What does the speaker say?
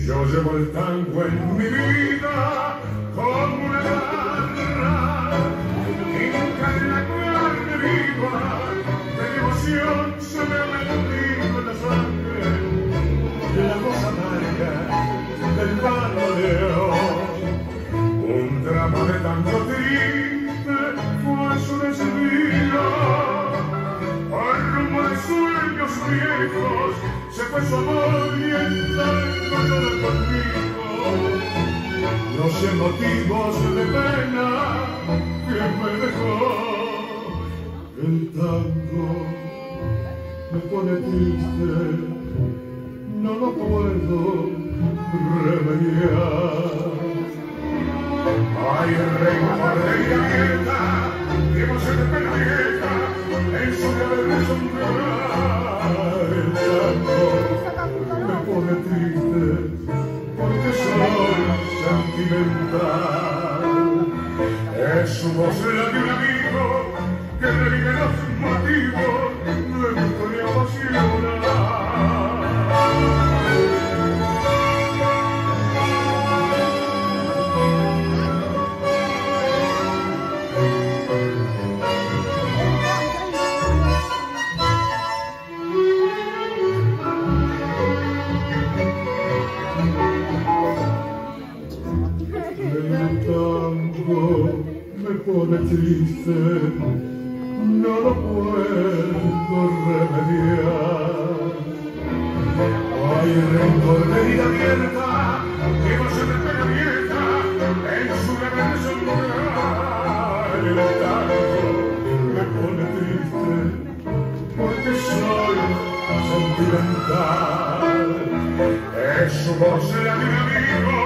Yo llevo el tango en mi vida como una garra, hinca en la carne viva, de devoción se me ha metido en la sangre, la voz amarga del bandoneón. Un drama de tango triste fue su desvío, al rumbo de sueños viejos se fue su amor y el tango llora conmigo. No sé motivos de pena que me dejó. El tango me pone triste, no lo puedo remediar. Ay, reina vieja, que no se te perdiera en su cabello sombrear. El tango me pone triste porque soy sentimental. Es su voz la de un amigo que revive los motivos de mi historia apasionada. Me pone triste, no lo puedo remediar. Hay rencor de herida abierta que no se me revienta en su rebelde sombrar. El tango me pone triste porque soy sentimental. Es su voz la de un amigo